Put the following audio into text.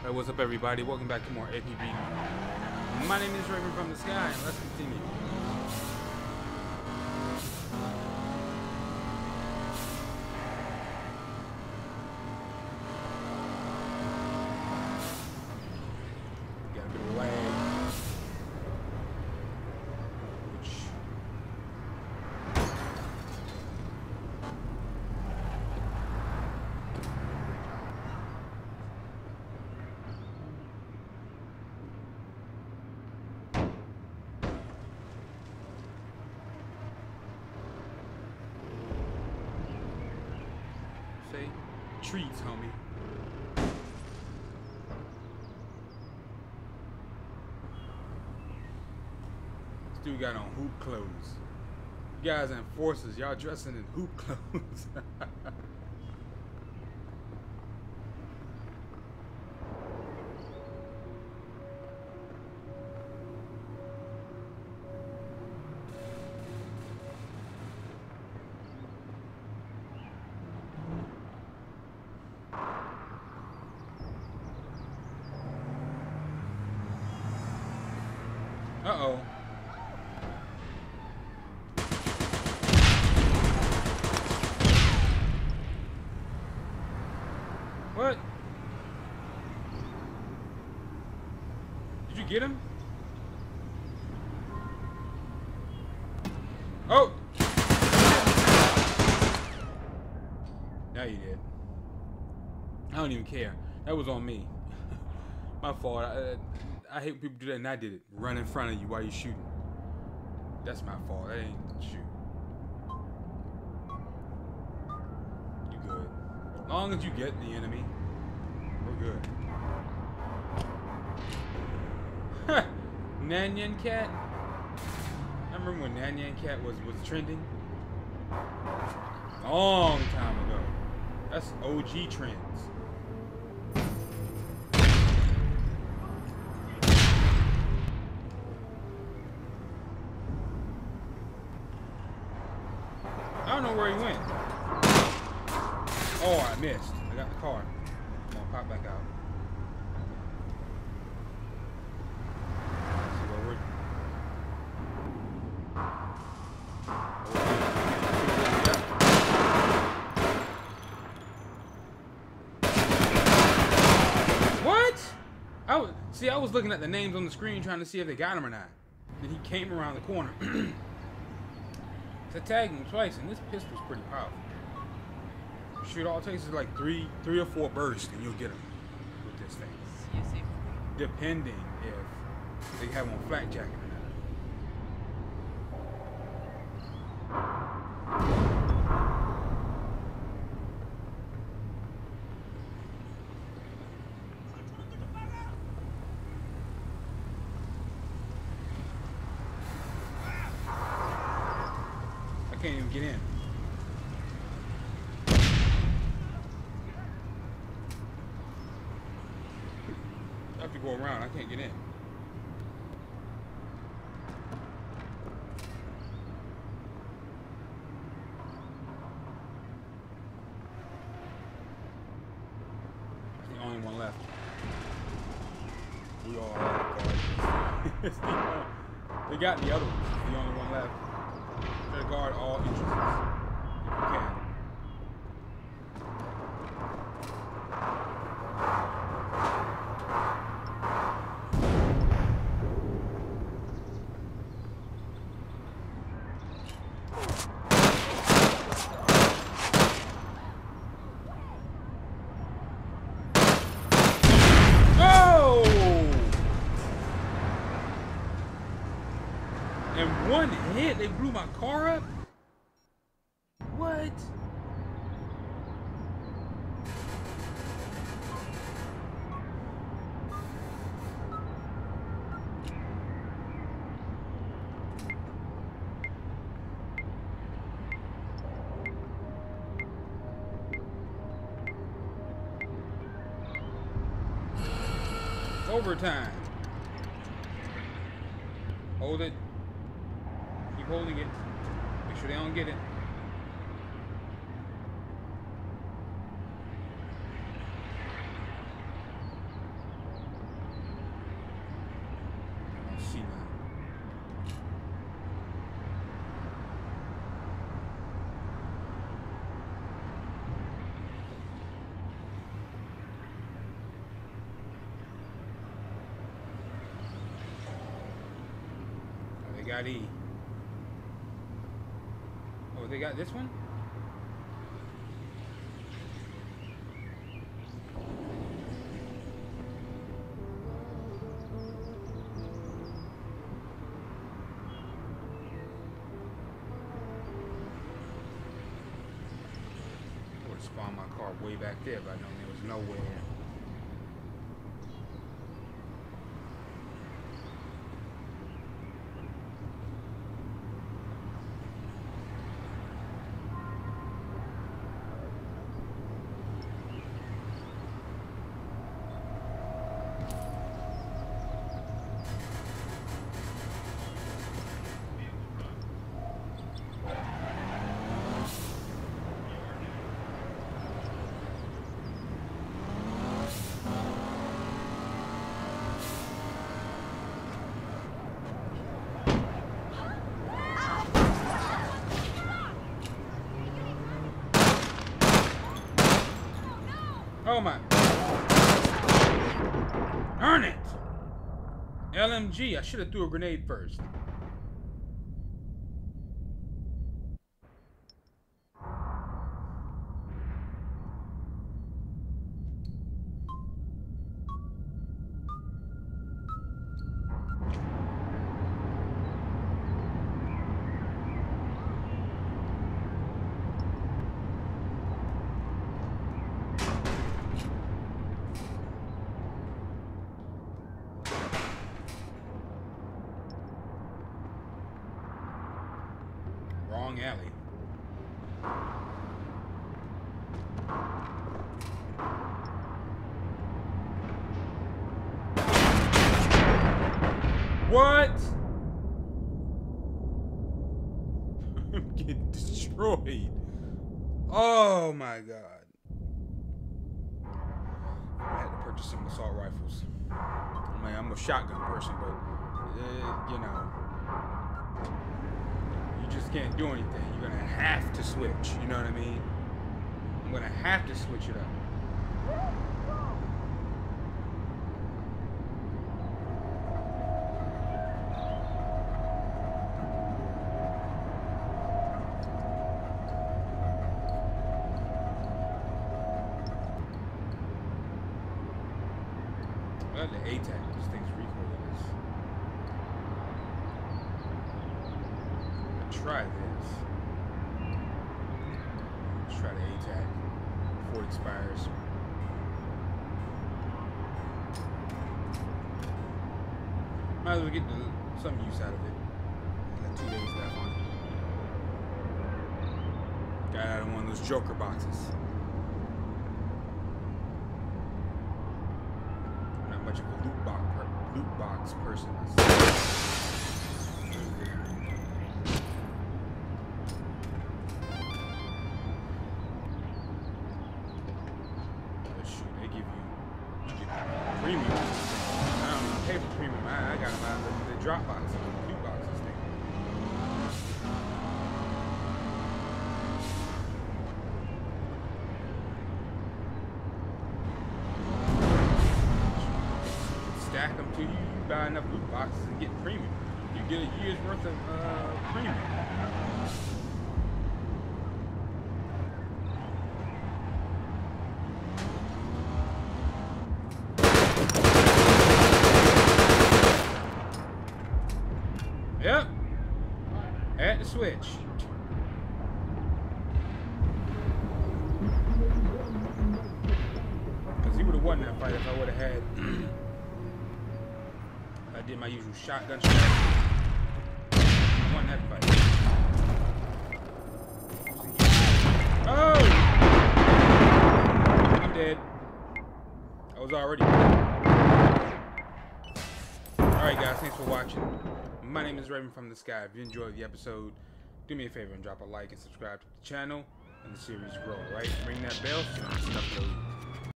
Alright, what's up everybody? Welcome back to more APB. My name is Raven from the Sky, and let's continue. Got a bit of lag. Treats, homie. This dude got on hoop clothes. You guys enforcers, y'all dressing in hoop clothes. Uh-oh. What? Did you get him? Oh! Now you did. I don't even care. That was on me. My fault. I hate when people do that, and I did it. Run in front of you while you're shooting. That's my fault. That ain't shoot. You good. As long as you get the enemy, we're good. Ha! Nyan Cat. I remember when Nyan Cat was trending. Long time ago. That's OG trends. I don't know where he went. Oh, I missed. I got the car. I'm gonna pop back out. Let's see where we're... What? I was looking at the names on the screen trying to see if they got him or not. Then he came around the corner. To tag him twice, and this pistol's pretty powerful. Shoot, all it takes is like three or four bursts, and you'll get him with this thing. Depending if they have on flak jacket or I can't even get in. I have to go around. I can't get in. It's the only one left. We all are. They got the other one. It's the only one left. Try to guard all entrances if you can. And one hit, they blew my car up? What? Overtime. Hold it. Keep holding it. Make sure they don't get it. got E. Oh, they got this one? I would have spawned my car way back there, but I know there was nowhere. Oh my. Darn it! LMG, I should have threw a grenade first. Wrong alley. What? I'm getting destroyed. Oh my god. I had to purchase some assault rifles. I mean, I'm a shotgun person, but you know. Just can't do anything. You're gonna have to switch. You know what I mean? I'm gonna have to switch it up. I like the A-tag. This thing's recoilless. Try this. Let's try the A-tag before it expires. Might as well get some use out of it. I got 2 days left on it. Got out of one of those Joker boxes. I'm not much of a loot box person. Premium. I don't even pay for premium. I got them out of the drop boxes, the loot boxes thing. Stack them to you. You buy enough loot boxes and get premium. You get a year's worth of premium. Yep. Had to switch. Because he would have won that fight if I would have had. I did my usual shotgun shot. I won that fight. Oh! I'm dead. I was already dead. Alright guys, thanks for watching. My name is Raven from the Sky. If you enjoyed the episode, do me a favor and drop a like and subscribe to the channel and the series grow, right? Ring that bell so you don't get stuff to